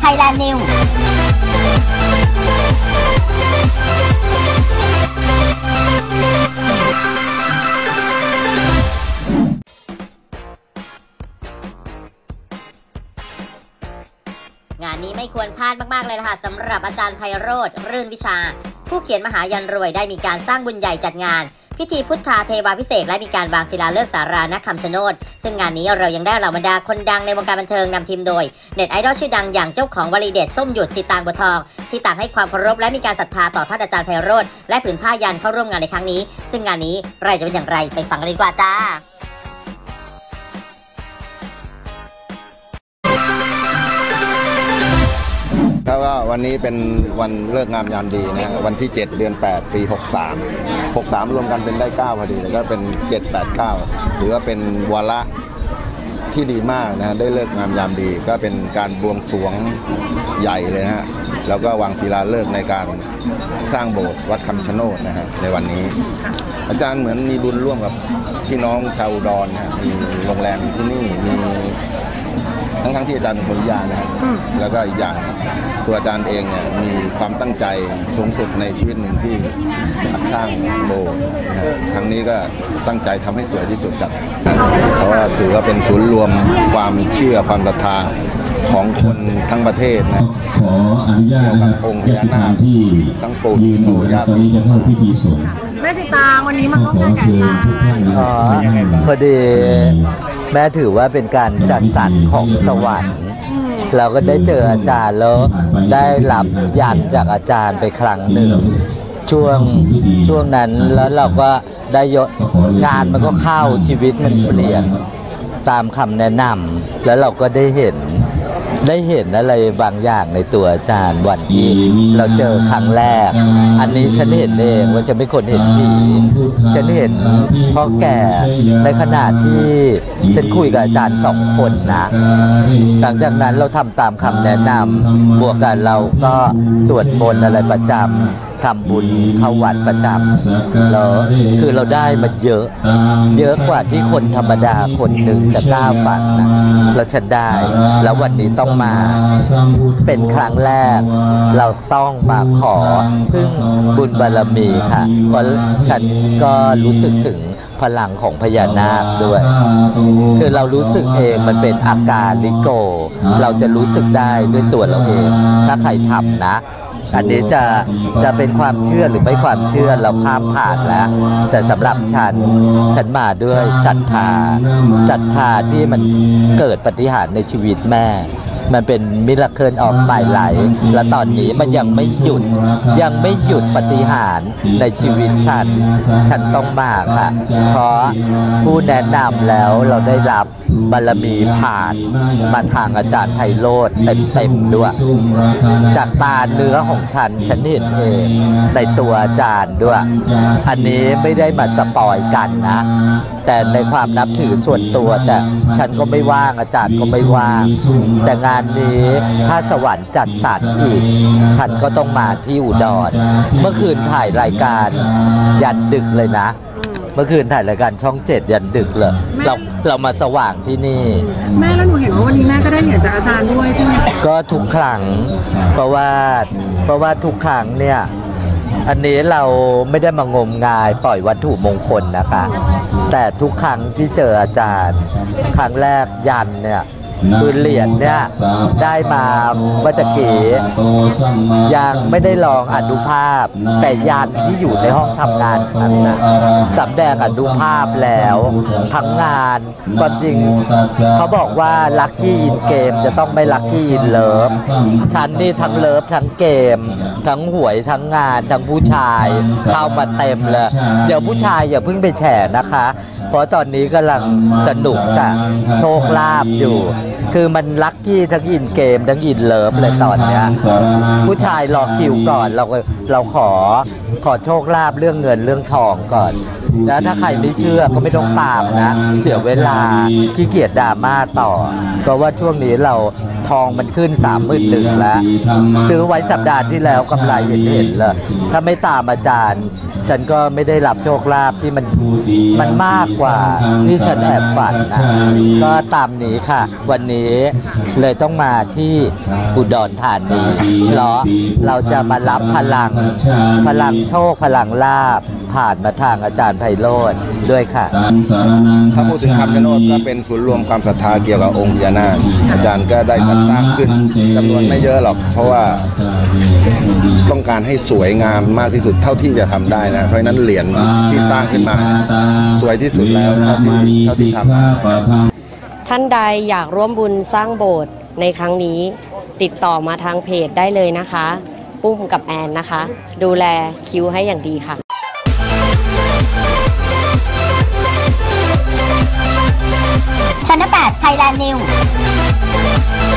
Thailand Newsงานนี้ไม่ควรพลาดมากๆเลยนะคะสำหรับอาจารย์ไพโรจน์ รื่นวิชาผู้เขียนมหายันรวยได้มีการสร้างบุญใหญ่จัดงานพิธีพุทธาเทวาภิเษกและมีการวางศิลาฤกษ์สาราณคำชะโนดซึ่งงานนี้เรายังได้เหล่าบรรดาคนดังในวงการบันเทิงนำทีมโดยเน็ตไอดอลชื่อดังอย่างเจ้าของวลีเด็ดส้มหยุดสีตางบัวทองที่ต่างให้ความเคารพและมีการศรัทธาต่อท่านอาจารย์ไพโรจน์และผืนผ้ายันเข้าร่วมงานในครั้งนี้ซึ่งงานนี้รายจะเป็นอย่างไรไปฟังกันดีกว่าจ้าถ้าว่าวันนี้เป็นวันเลิกงามยามดีนะวันที่7 เดือน 8 ปี 63รวมกันเป็นได้9พอดีแล้วก็เป็น789ถือว่าเป็นวาระที่ดีมากนะได้เลิกงามยามดีก็เป็นการบวงสรวงใหญ่เลยนะฮะแล้วก็วางศิลาฤกษ์ในการสร้างโบสถ์วัดคำชะโนดนะฮะในวันนี้อาจารย์เหมือนมีบุญร่วมกับพี่น้องชาวอุดรนะมีโรงแรมที่นี่มีทั้งที่อาจารย์เป็นคนยานะครับแล้วก็อีกอย่างตัวอาจารย์เองเนี่ยมีความตั้งใจสูงสุดในชีวิตหนึ่งที่สร้างโบสถ์ครั้งนี้ก็ตั้งใจทำให้สวยที่สุดครับเพราะว่าถือว่าเป็นศูนย์รวมความเชื่อความศรัทธาของคนทั้งประเทศนะขออนุญาตกับองค์พญานาคทั้งปู่ศรีโตย่าศรีแม่สีตางวันนี้มาร่วมงานกับอาจารย์พอดีแม่ถือว่าเป็นการจัดสรรของสวรรค์เราก็ได้เจออาจารย์แล้วได้รับยันจากอาจารย์ไปครั้งหนึ่งช่วงนั้นแล้วเราก็ได้งานมันก็เข้าชีวิตมันเปลี่ยนตามคำแนะนำแล้วเราก็ได้เห็นอะไรบางอย่างในตัวอาจารย์วันที่เราเจอครั้งแรกอันนี้ฉันเห็นเองว่าฉันไม่คนเห็นผีฉันเห็นพ่อแก่ในขณะที่ฉันคุยกับอาจารย์2 คนนะหลังจากนั้นเราทำตามคำแนะนำบวกกันเราก็สวดมนต์อะไรประจำทำบุญเข้าวัดประจำแล้วคือเราได้มาเยอะกว่าที่คนธรรมดาคนหนึ่งจะกล้าฝันนะแล้วฉันได้แล้ววันนี้ต้องมาเป็นครั้งแรกเราต้องมาขอพึ่งบุญบารมีค่ะเพราะฉันก็รู้สึกถึงพลังของพญานาคด้วยคือเรารู้สึกเองมันเป็นอาการลิโกเราจะรู้สึกได้ด้วยตัวเราเองถ้าใครทำนะอันนี้จะเป็นความเชื่อหรือไม่ความเชื่อเราข้ามผ่านแล้วแต่สำหรับฉันมาด้วยศรัทธาที่มันเกิดปาฏิหาริย์ในชีวิตแม่มันเป็นมิราเคิลออฟไมล์ไลฟ์และตอนนี้มันยังไม่หยุดปาฏิหาริย์ในชีวิตฉันต้องมาค่ะเพราะผู้แนะนำแล้วเราได้รับบารมีผ่านมาทางอาจารย์ไพโรจน์เต็มด้วยจากตาเนื้อของฉันเห็นเองในตัวอาจารย์ด้วยอันนี้ไม่ได้มาสปอยกันนะแต่ในความนับถือส่วนตัวแต่ฉันก็ไม่ว่างอาจารย์ก็ไม่ว่างแต่งานนี้ถ้าสวรรค์จัดสรรอีกฉันก็ต้องมาที่อุดรเมื่อคืนถ่ายรายการยันดึกเลยนะเมื่อคืนถ่ายรายการช่อง7ยันดึกเลยเรามาสว่างที่นี่แม่แล้วหนูเห็นว่าวันนี้แม่ก็ได้เหรียญจากอาจารย์ด้วยใช่ไหมก็ทุกครั้งเพราะว่าทุกครั้งเนี่ยอันนี้เราไม่ได้มางมงายปล่อยวัตถุมงคลนะคะแต่ทุกครั้งที่เจออาจารย์ครั้งแรกยันเนี่ยคือเหรียญเนี่ยได้มาเมื่อกี้ยังไม่ได้ลองอนุภาพแต่ยันที่อยู่ในห้องทำงานฉันนะสำแดงอนุภาพแล้วทั้งงานความจริงเขาบอกว่าลัคกี้อินเกมจะต้องไม่ลัคกี้อินเลิฟฉันนี่ทั้งเลิฟทั้งเกมทั้งหวยทั้งงานทั้งผู้ชายเข้ามาเต็มเลยเดี๋ยวผู้ชายอย่าเพิ่งไปแฉนะคะเพราะตอนนี้กำลังสนุกกับโชคลาภอยู่คือมันลัคกี้ทั้งอินเกมทั้งอินเลิฟเลยตอนเนี้ยผู้ชายรอคิวก่อนเราขอโชคลาภเรื่องเงินเรื่องทองก่อนแล้วถ้าใครไม่เชื่อก็ไม่ต้องตามนะเสียเวลาขี้เกียจดราม่าต่อเพราะว่าช่วงนี้เราทองมันขึ้น31,000แล้วซื้อไว้สัปดาห์ที่แล้วกำไรเห็นเลยถ้าไม่ตามอาจารย์ฉันก็ไม่ได้รับโชคลาภที่มันมากกว่าที่ฉันแอบฝันนะก็ตามนี้ค่ะวันนี้เลยต้องมาที่อุดรธานีเพราะเราจะมารับพลังโชคพลังลาภผ่านมาทางอาจารย์ไพโรจน์ด้วยค่ะถ้าพูดถึงคำชะโนดก็เป็นศูนย์รวมความศรัทธาเกี่ยวกับองค์พญานาคอาจารย์ก็ได้จัดสร้างขึ้นจำนวนไม่เยอะหรอกเพราะว่าต้องการให้สวยงามมากที่สุดเท่าที่จะทำได้นะเพราะฉะนั้นเหรียญที่สร้างขึ้นมาสวยที่สุดแล้วเท่าที่ทำท่านใดอยากร่วมบุญสร้างโบสถ์ในครั้งนี้ติดต่อมาทางเพจได้เลยนะคะปุ้มกับแอนนะคะ ดูแลคิวให้อย่างดีค่ะชั้น 8 Thailand News